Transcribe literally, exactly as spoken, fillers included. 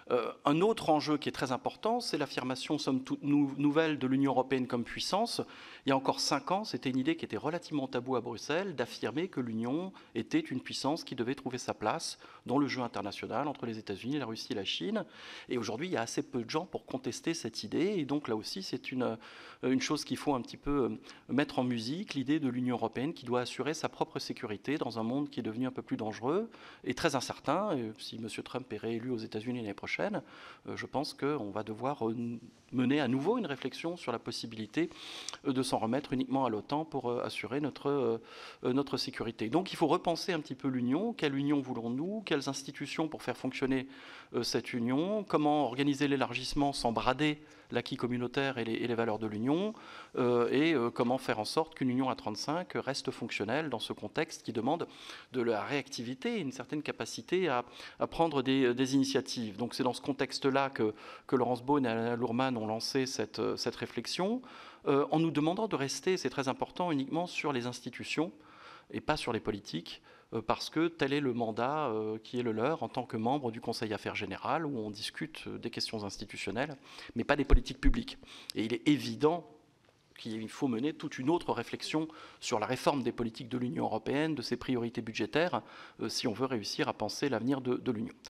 Euh, un autre enjeu qui est très important, c'est l'affirmation somme toute nou nouvelle de l'Union européenne comme puissance. Il y a encore cinq ans, c'était une idée qui était relativement taboue à Bruxelles, d'affirmer que l'Union était une puissance qui devait trouver sa place dans le jeu international entre les États-Unis, la Russie et la Chine. Et aujourd'hui, il y a assez peu de gens pour contester cette idée. Et donc là aussi, c'est une, une chose qu'il faut un petit peu mettre en musique, l'idée de l'Union européenne qui doit assurer sa propre sécurité dans un monde qui est devenu un peu plus dangereux et très incertain. Et si M. Trump est réélu aux États-Unis l'année prochaine, je pense qu'on va devoir mener à nouveau une réflexion sur la possibilité de s'en remettre uniquement à l'OTAN pour assurer notre, notre sécurité. Donc il faut repenser un petit peu l'Union. Quelle Union voulons-nous? Quelles institutions pour faire fonctionner cette Union? Comment organiser l'élargissement sans brader l'acquis communautaire et les, et les valeurs de l'Union, euh, et euh, comment faire en sorte qu'une Union à trente-cinq reste fonctionnelle dans ce contexte qui demande de la réactivité et une certaine capacité à, à prendre des, des initiatives. Donc c'est dans ce contexte-là que, que Laurence Boone et Alain Lourmann ont lancé cette, cette réflexion, euh, en nous demandant de rester, c'est très important, uniquement sur les institutions et pas sur les politiques, parce que tel est le mandat qui est le leur en tant que membre du Conseil Affaires Générales, où on discute des questions institutionnelles, mais pas des politiques publiques. Et il est évident qu'il faut mener toute une autre réflexion sur la réforme des politiques de l'Union européenne, de ses priorités budgétaires, si on veut réussir à penser l'avenir de, de l'Union.